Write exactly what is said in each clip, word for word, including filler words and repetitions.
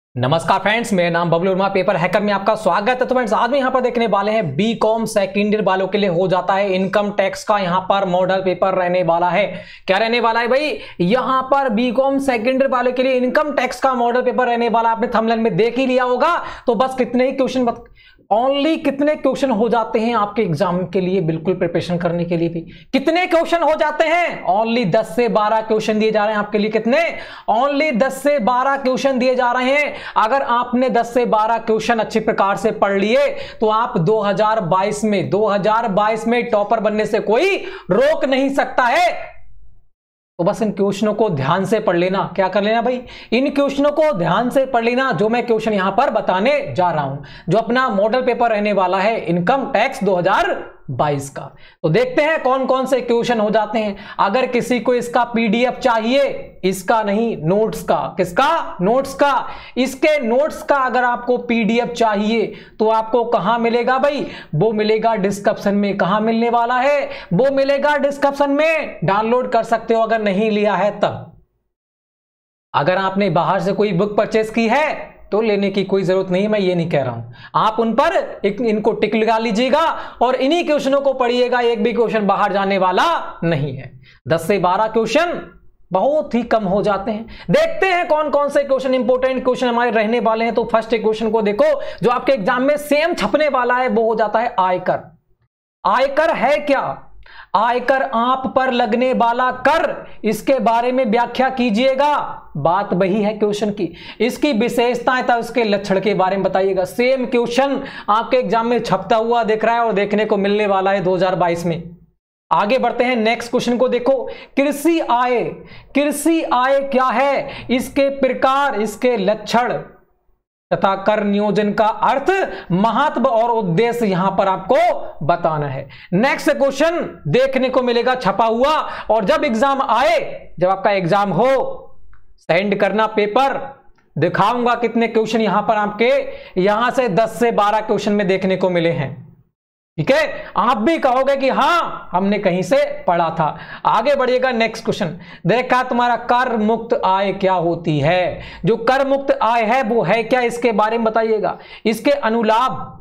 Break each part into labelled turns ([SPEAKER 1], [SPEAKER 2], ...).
[SPEAKER 1] नमस्कार फ्रेंड्स, मेरा नाम बबलू वर्मा, पेपर हैकर में आपका स्वागत है। तो फ्रेंड्स, आज में यहाँ पर देखने वाले हैं बी कॉम सेकेंड ईयर वालों के लिए हो जाता है इनकम टैक्स का यहाँ पर मॉडल पेपर रहने वाला है। क्या रहने वाला है भाई? यहाँ पर बी कॉम सेकेंड ईयर वालों के लिए इनकम टैक्स का मॉडल पेपर रहने वाला। आपने थंबनेल में देख ही लिया होगा। तो बस कितने ही क्वेश्चन बत... ओनली कितने क्वेश्चन हो जाते हैं आपके एग्जाम के लिए, बिल्कुल प्रिपरेशन करने के लिए भी कितने क्वेश्चन हो जाते हैं? ओनली दस से बारह क्वेश्चन दिए जा रहे हैं आपके लिए। कितने? ओनली दस से बारह क्वेश्चन दिए जा रहे हैं। अगर आपने दस से बारह क्वेश्चन अच्छी प्रकार से पढ़ लिए तो आप दो हज़ार बाईस में दो हज़ार बाईस में टॉपर बनने से कोई रोक नहीं सकता है। तो बस इन क्वेश्चनों को ध्यान से पढ़ लेना। क्या कर लेना भाई? इन क्वेश्चनों को ध्यान से पढ़ लेना जो मैं क्वेश्चन यहां पर बताने जा रहा हूं, जो अपना मॉडल पेपर रहने वाला है इनकम टैक्स दो हज़ार बाईस का। तो देखते हैं कौन कौन से क्वेश्चन हो जाते हैं। अगर किसी को इसका पीडीएफ चाहिए, इसका नहीं नोट्स का, किसका? नोट्स का। इसके नोट्स का अगर आपको पीडीएफ चाहिए तो आपको कहां मिलेगा भाई? वो मिलेगा डिस्क्रिप्शन में। कहां मिलने वाला है? वो मिलेगा डिस्क्रिप्शन में। डाउनलोड कर सकते हो अगर नहीं लिया है तब। अगर आपने बाहर से कोई बुक परचेस की है तो लेने की कोई जरूरत नहीं है, मैं ये नहीं कह रहा हूं। आप उन पर एक, इनको टिक लगा लीजिएगा और इन्हीं क्वेश्चनों को पढ़िएगा। एक भी क्वेश्चन बाहर जाने वाला नहीं है। दस से बारह क्वेश्चन बहुत ही कम हो जाते हैं। देखते हैं कौन कौन से क्वेश्चन इंपोर्टेंट क्वेश्चन हमारे रहने वाले हैं। तो फर्स्ट क्वेश्चन को देखो जो आपके एग्जाम में सेम छपने वाला है, वो हो जाता है आयकर। आयकर है क्या? आयकर आप पर लगने वाला कर, इसके बारे में व्याख्या कीजिएगा। बात वही है क्वेश्चन की। इसकी विशेषताएं था, उसके लक्षण के बारे में बताइएगा। सेम क्वेश्चन आपके एग्जाम में छपता हुआ दिख रहा है और देखने को मिलने वाला है दो हज़ार बाईस में। आगे बढ़ते हैं, नेक्स्ट क्वेश्चन को देखो। कृषि आय, कृषि आय क्या है? इसके प्रकार, इसके लक्षण तथा कर नियोजन का अर्थ, महत्व और उद्देश्य यहां पर आपको बताना है। नेक्स्ट क्वेश्चन देखने को मिलेगा छपा हुआ। और जब एग्जाम आए, जब आपका एग्जाम हो, सेंड करना पेपर। दिखाऊंगा कितने क्वेश्चन यहां पर आपके यहां से दस से बारह क्वेश्चन में देखने को मिले हैं। ठीक है, आप भी कहोगे कि हां हमने कहीं से पढ़ा था। आगे बढ़िएगा, नेक्स्ट क्वेश्चन देखा तुम्हारा कर मुक्त आय क्या होती है? जो कर मुक्त आय है वो है क्या, इसके बारे में बताइएगा। इसके अनुलाभ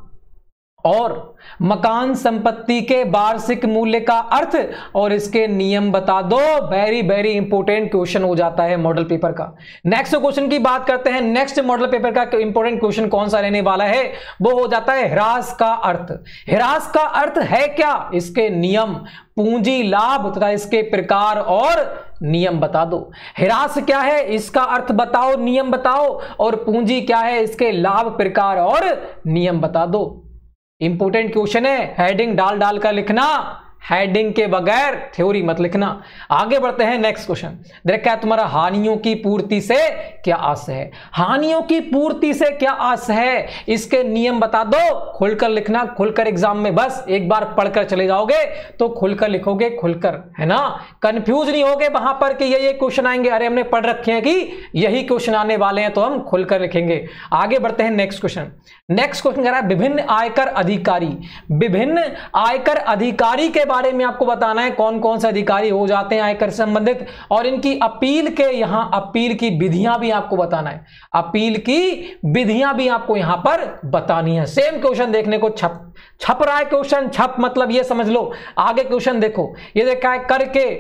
[SPEAKER 1] और मकान संपत्ति के वार्षिक मूल्य का अर्थ और इसके नियम बता दो। वेरी वेरी इंपोर्टेंट क्वेश्चन हो जाता है मॉडल पेपर का। नेक्स्ट क्वेश्चन की बात करते हैं। नेक्स्ट मॉडल पेपर का इंपोर्टेंट क्वेश्चन कौन सा रहने वाला है? वो हो जाता है ह्रास का अर्थ। ह्रास का अर्थ है क्या? इसके नियम, पूंजी लाभ तथा इसके प्रकार और नियम बता दो। ह्रास क्या है, इसका अर्थ बताओ, नियम बताओ, और पूंजी क्या है, इसके लाभ, प्रकार और नियम बता दो। इंपोर्टेंट क्वेश्चन है, हेडिंग डाल डाल कर लिखना, हेडिंग के बगैर थ्योरी मत लिखना। आगे बढ़ते हैं, नेक्स्ट क्वेश्चन देखा है तुम्हारा हानियों की पूर्ति से क्या आस है? हानियों की पूर्ति से क्या आस है, इसके नियम बता दो। खुलकर लिखना, खुलकर एग्जाम में बस एक बार पढ़कर चले जाओगे तो खुलकर लिखोगे, खुलकर, है ना? कंफ्यूज नहीं होगे वहां पर कि ये ये क्वेश्चन आएंगे, अरे हमने पढ़ रखे हैं कि यही क्वेश्चन आने वाले हैं तो हम खुलकर लिखेंगे। आगे बढ़ते हैं, नेक्स्ट क्वेश्चन नेक्स्ट क्वेश्चन कह रहा है विभिन्न आयकर अधिकारी। विभिन्न आयकर अधिकारी के बारे में आपको बताना है कौन कौन से अधिकारी हो जाते हैं आयकर से संबंधित, और इनकी अपील के यहां अपील की विधियां भी आपको बताना है। अपील की विधियां भी आपको यहां पर बतानी है। सेम क्वेश्चन देखने को छप छप रहा है क्वेश्चन। छप मतलब ये समझ लो। आगे क्वेश्चन देखो, ये देखा है कर के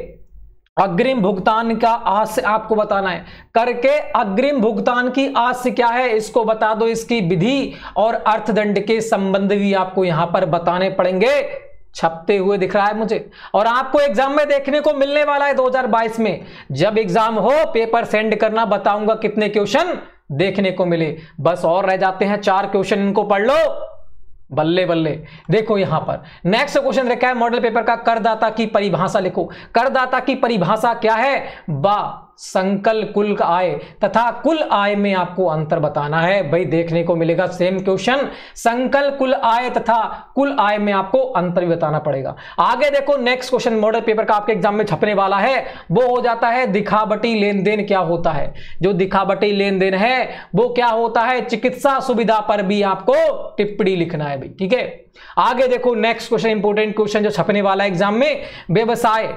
[SPEAKER 1] अग्रिम भुगतान का आस आपको बताना है। कर के अग्रिम भुगतान की आस क्या है, इसको बता दो। इसकी विधि और अर्थदंड के संबंध भी आपको यहां पर बताने पड़ेंगे। छपते हुए दिख रहा है मुझे, और आपको एग्जाम में देखने को मिलने वाला है दो हज़ार बाईस में। जब एग्जाम हो पेपर सेंड करना, बताऊंगा कितने क्वेश्चन देखने को मिले। बस और रह जाते हैं चार क्वेश्चन, इनको पढ़ लो। बल्ले बल्ले। देखो यहां पर नेक्स्ट क्वेश्चन रखा है मॉडल पेपर का, करदाता की परिभाषा लिखो। करदाता की परिभाषा क्या है? बा संकल कुल आय तथा कुल आय में आपको अंतर बताना है। भाई देखने को मिलेगा सेम क्वेश्चन, संकल कुल आय तथा कुल आय में आपको अंतर भी बताना पड़ेगा। आगे देखो, नेक्स्ट क्वेश्चन मॉडल पेपर का आपके एग्जाम में छपने वाला है, वो हो जाता है दिखावटी लेन देन क्या होता है। जो दिखावटी लेन देन है वो क्या होता है? चिकित्सा सुविधा पर भी आपको टिप्पणी लिखना है भाई। ठीक है, आगे देखो नेक्स्ट क्वेश्चन, इंपोर्टेंट क्वेश्चन जो छपने वाला है एग्जाम में, व्यवसाय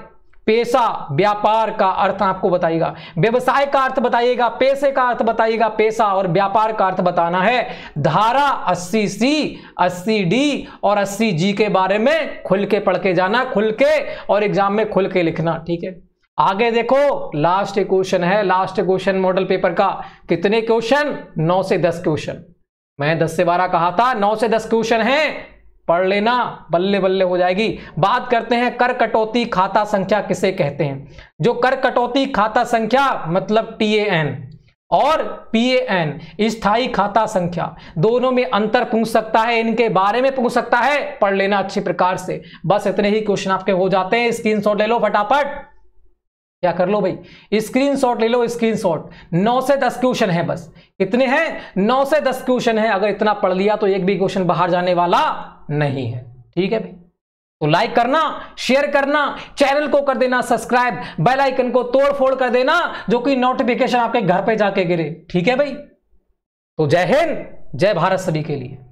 [SPEAKER 1] पेशा व्यापार का अर्थ आपको बताइएगा, व्यवसाय का अर्थ बताइएगा, पैसे का अर्थ बताइएगा, पेशा और व्यापार का अर्थ बताना है। धारा अस्सी सी, अस्सी डी और अस्सी जी के बारे में खुल के पढ़ के जाना, खुल के और एग्जाम में खुल के लिखना, ठीक है। आगे देखो लास्ट क्वेश्चन है, लास्ट क्वेश्चन मॉडल पेपर का। कितने क्वेश्चन? नौ से दस क्वेश्चन। मैं दस से बारह कहा था, नौ से दस क्वेश्चन हैं, पढ़ लेना, बल्ले बल्ले हो जाएगी। बात करते हैं कर कटौती खाता संख्या किसे कहते हैं। जो कर कटौती खाता संख्या मतलब टी ए एन और पी ए एन स्थायी खाता संख्या, दोनों में अंतर पूछ सकता है, इनके बारे में पूछ सकता है, पढ़ लेना अच्छी प्रकार से। बस इतने ही क्वेश्चन आपके हो जाते हैं। स्क्रीनशॉट ले लो फटाफट, क्या कर लो भाई, स्क्रीनशॉट ले लो, स्क्रीनशॉट। नौ से दस क्वेश्चन है, बस कितने हैं? नौ से दस क्वेश्चन है। अगर इतना पढ़ लिया तो एक भी क्वेश्चन बाहर जाने वाला नहीं है, ठीक है भाई। तो लाइक करना, शेयर करना, चैनल को कर देना सब्सक्राइब, बेल आइकन को तोड़ फोड़ कर देना, जो कि नोटिफिकेशन आपके घर पे जाके गिरे, ठीक है भाई। तो जय हिंद, जय भारत सभी के लिए।